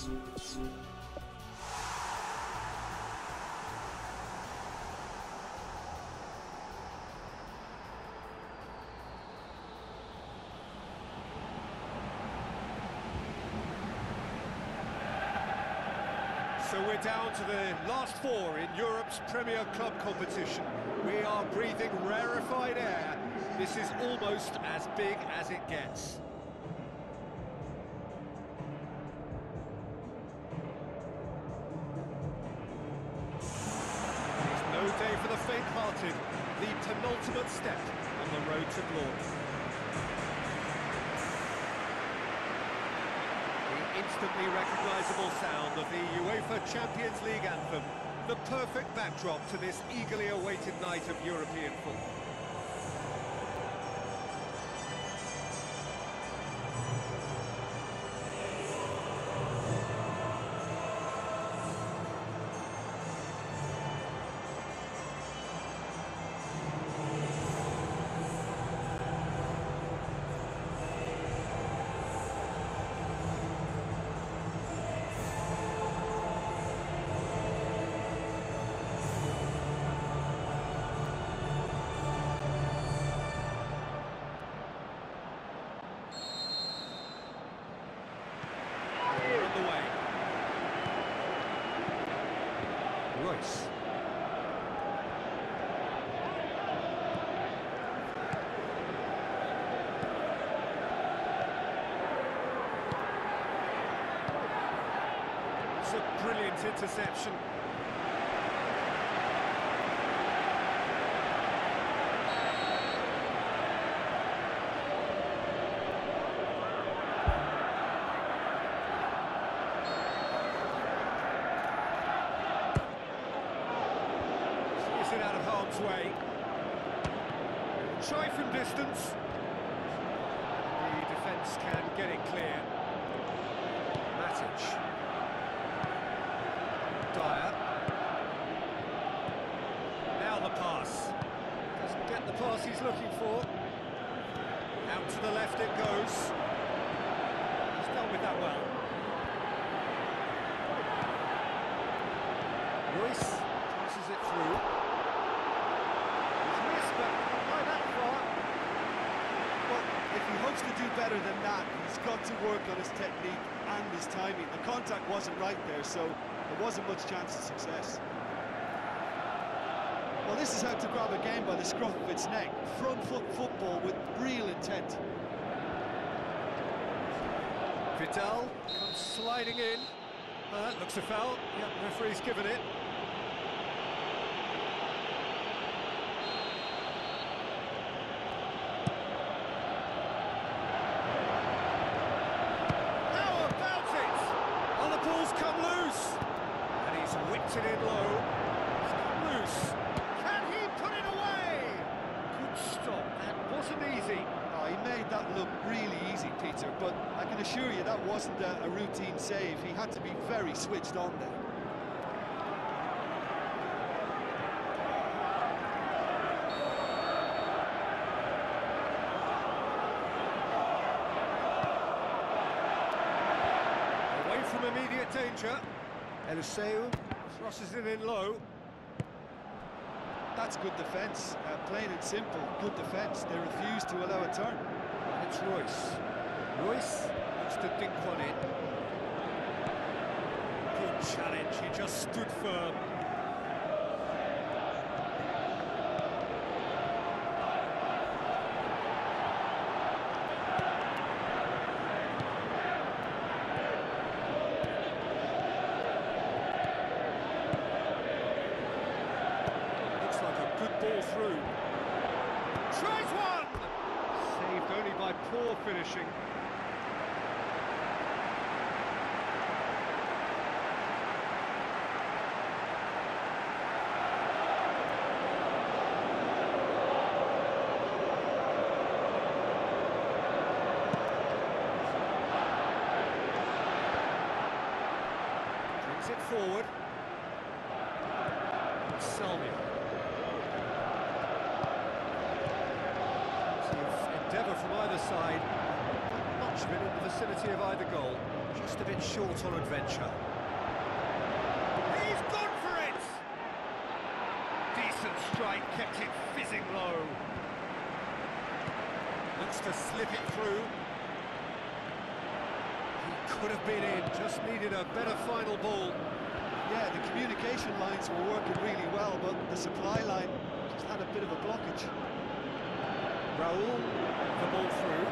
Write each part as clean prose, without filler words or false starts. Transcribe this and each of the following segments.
So we're down to the last four in Europe's Premier Club competition. We are breathing rarefied air. This is almost as big as it gets. It's no day for the faint-hearted. The penultimate step on the road to glory. Instantly recognisable sound of the UEFA Champions League anthem, the perfect backdrop to this eagerly awaited night of European football. Royce. It's a brilliant interception. Out of harm's way. Try from distance. The defence can get it clear. Matic. Dyer. Now the pass. Doesn't get the pass he's looking for. Out to the left it goes. He's done with that well. Royce passes it through. If he hopes to do better than that, he's got to work on his technique and his timing. The contact wasn't right there, so there wasn't much chance of success. Well, this is how to grab a game by the scruff of its neck. Front foot football with real intent. Vidal comes sliding in. Looks a foul. Yeah, referee's given it. Whipped it in low. It's come loose. Can he put it away? Good stop. That wasn't easy. Oh, he made that look really easy, Peter, but I can assure you that wasn't a routine save. He had to be very switched on there. Away from immediate danger. Eliseu crosses it in low. That's good defence, plain and simple, good defence. They refuse to allow a turn. It's Royce. Royce looks to dink one in. Good challenge, he just stood firm. Ball through. Tries one! Saved only by poor finishing. Brings it forward. Salvia. Endeavour from either side, not much of it into the vicinity of either goal, just a bit short on adventure. He's gone for it! Decent strike, kept it fizzing low. Looks to slip it through. He could have been in, just needed a better final ball. Yeah, the communication lines were working really well, but the supply line just had a bit of a blockage. Raul, the ball through.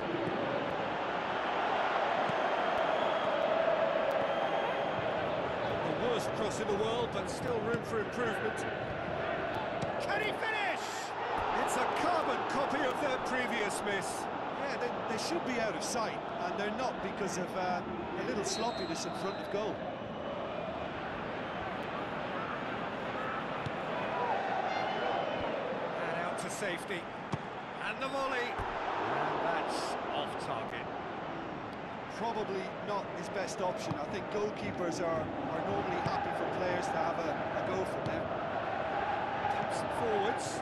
Not the worst cross in the world, but still room for improvement. Can he finish? It's a carbon copy of their previous miss. Yeah, they should be out of sight, and they're not because of a little sloppiness in front of goal. And out to safety. And the volley. And that's off target. Probably not his best option. I think goalkeepers are normally happy for players to have a go from there. Taps it forwards.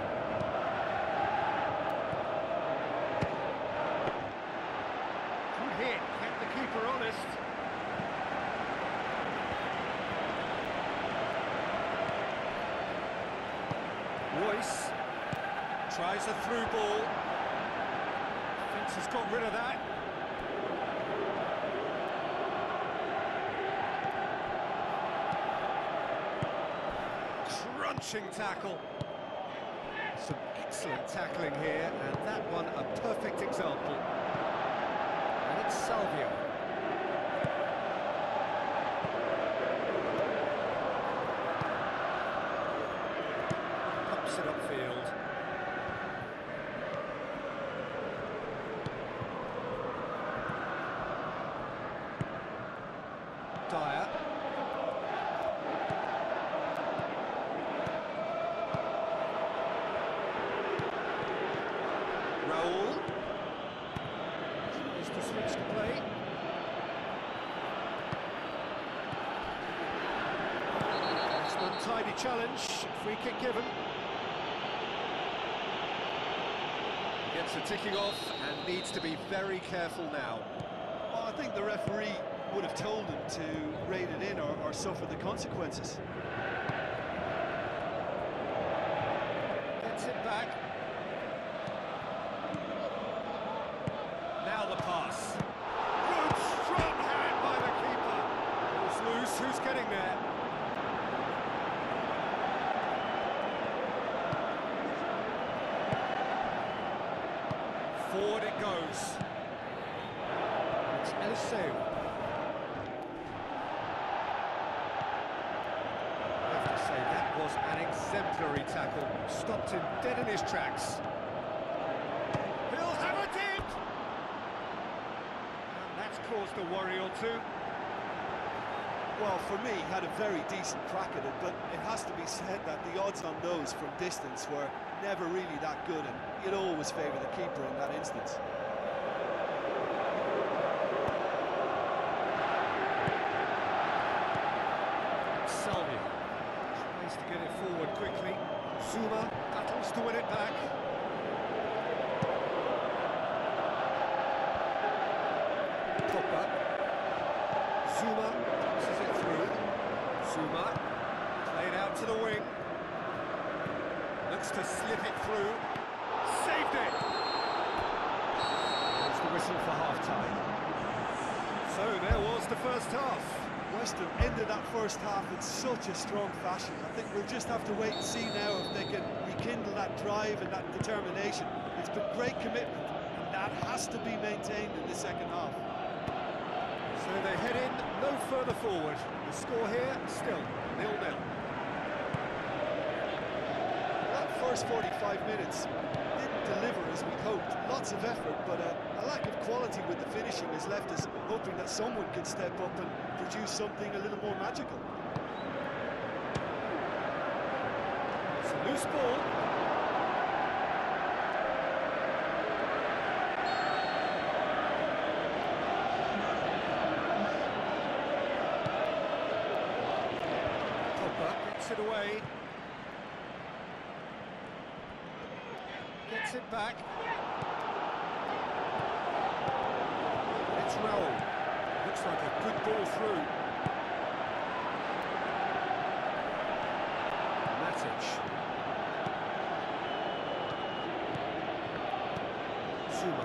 Good hit, kept the keeper honest. Royce tries a through ball. Fence has got rid of that. Crunching tackle. Some excellent tackling here, and that one a perfect example. And it's Salvio. Pumps it upfield. Dyer. Raul. Tries to switch the play. It's an untidy challenge. Free kick given. Gets a ticking off and needs to be very careful now. Well, I think the referee would have told him to rate it in or suffer the consequences. Gets it back. Now the pass. Good strong hand by the keeper. Ball's loose, who's getting there? Forward it goes. It's Eliseu. I have to say, that was an exemplary tackle. Stopped him dead in his tracks. He'll have it in! And that's caused a worry or two. Well, for me, he had a very decent crack at it, but it has to be said that the odds on those from distance were never really that good, and you'd always favour the keeper in that instance. Salvio tries to get it forward quickly. Zuma battles to win it back. Pogba. Zuma passes it through. Zuma played out to the wing. Looks to slip it through. Saved it! That's the whistle for half-time. So there was the first half. West Ham ended that first half in such a strong fashion. I think we'll just have to wait and see now if they can rekindle that drive and that determination. It's been great commitment, and that has to be maintained in the second half. So they head in no further forward. The score here still 0-0. That first 45 minutes didn't deliver as we'd hoped. Lots of effort, but a lack of quality with the finishing has left us hoping that someone can step up and produce something a little more magical. It's a loose ball. Pogba gets it away. Gets it back. Raul. Looks like a good ball through. Matic. Zuma.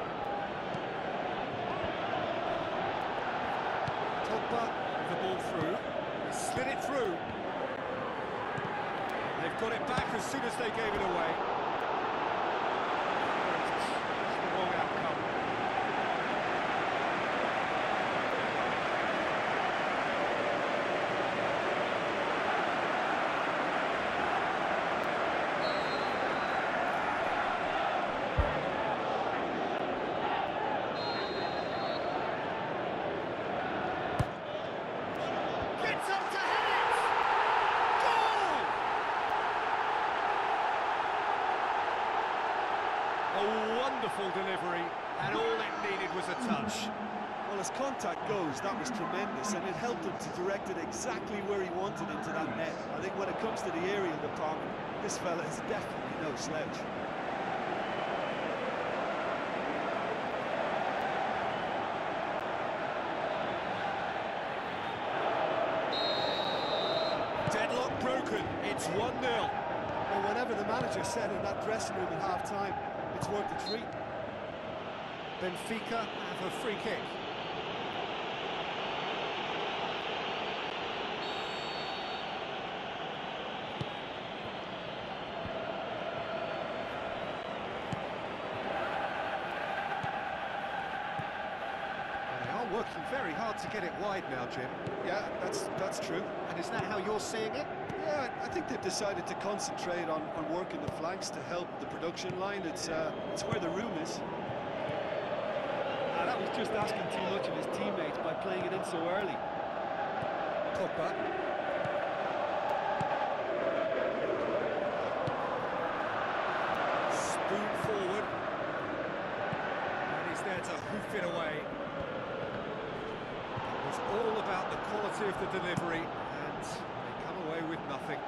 Pogba with the ball through. He slid it through. They've got it back as soon as they gave it away. It's the wrong outcome. Gets up to head it! Goal! A wonderful delivery, and all it needed was a touch. Well, as contact goes, that was tremendous, and it helped him to direct it exactly where he wanted into that net. I think when it comes to the aerial department, this fella is definitely no slouch. Deadlock broken, it's 1-0. Well, whatever the manager said in that dressing room at half-time, it's worth the treat. Benfica have a free kick. They are working very hard to get it wide now, Jim. Yeah, that's true. And is that how you're seeing it? Yeah, I think they've decided to concentrate on working the flanks to help the production line. It's where the room is. That was just asking too much of his teammates by playing it in so early. Pogba. Spoon forward. And he's there to hoof it away. It was all about the quality of the delivery, and they come away with nothing.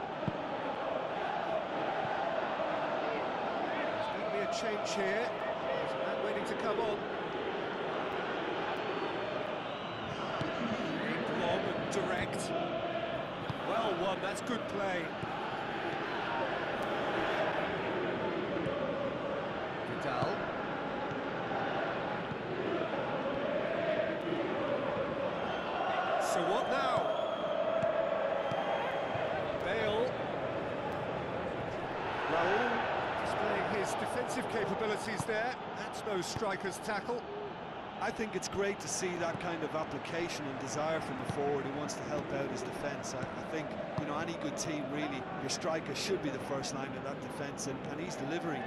There's going to be a change here. There's a man waiting to come on. Big lob and direct. Well won, that's good play. Vidal. So what now? Bale. Raul displaying his defensive capabilities there. That's no striker's tackle. I think it's great to see that kind of application and desire from a forward who wants to help out his defence. I think, you know, any good team, really, your striker should be the first line of that defence, and he's delivering.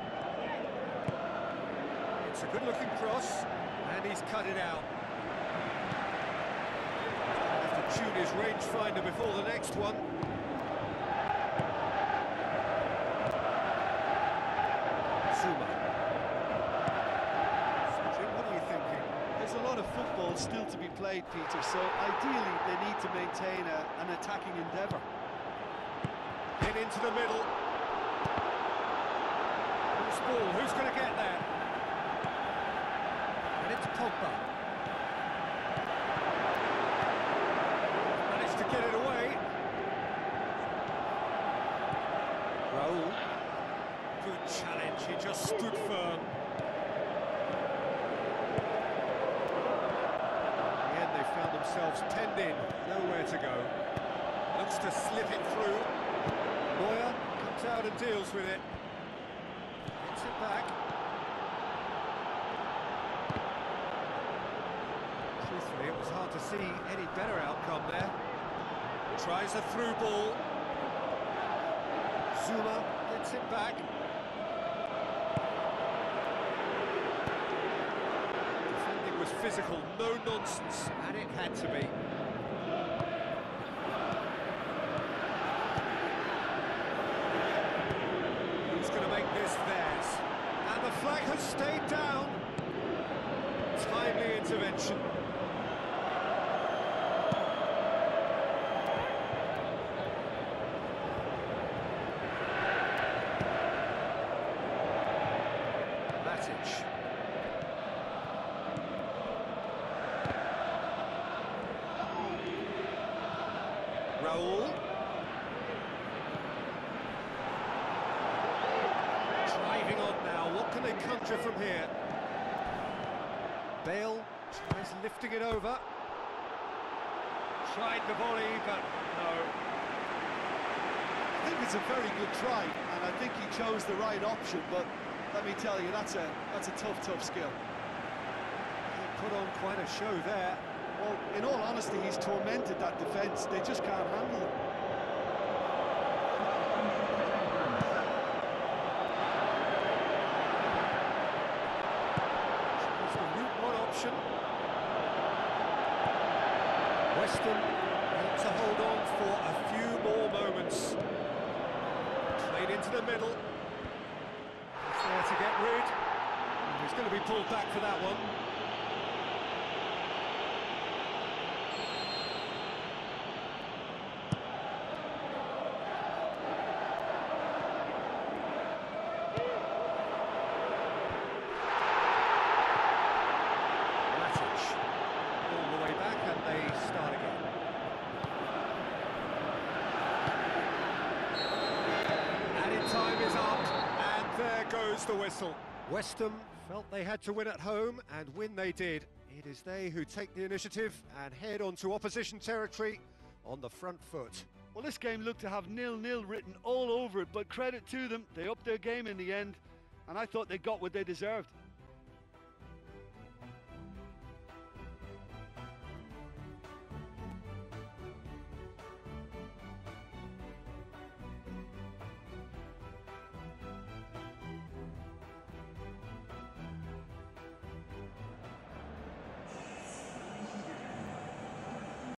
It's a good-looking cross, and he's cut it out. Have to tune his rangefinder before the next one. Zuma. What are you thinking? There's a lot of football still to be played, Peter, so ideally they need to maintain an attacking endeavour. In into the middle. Who's ball? Who's going to get there? And it's Pogba. Managed to get it away. Raul. Good challenge, he just stood firm. In the end, they found themselves penned in, nowhere to go. Looks to slip it through. Neuer comes out and deals with it. Gets it back. Truthfully, it was hard to see any better outcome there. Tries a through ball. Zuma gets it back. Defending was physical, no nonsense, and it had to be. Who's going to make this theirs? And the flag has stayed down. Timely intervention. Matic. Raul. Driving on now, what can they conjure from here? Bale tries lifting it over. Tried the volley, but no. I think it's a very good try, and I think he chose the right option, but let me tell you, that's a tough skill. He put on quite a show there. Well, in all honesty, he's tormented that defence. They just can't handle him. It's the Route 1 option. Weston want to hold on for a few more moments. Played into the middle. He's there to get rid. He's going to be pulled back for that one. Time is up, and there goes the whistle. West Ham felt they had to win at home, and win they did. It is they who take the initiative and head onto opposition territory on the front foot. Well, this game looked to have 0-0 written all over it, but credit to them, they upped their game in the end, and I thought they got what they deserved.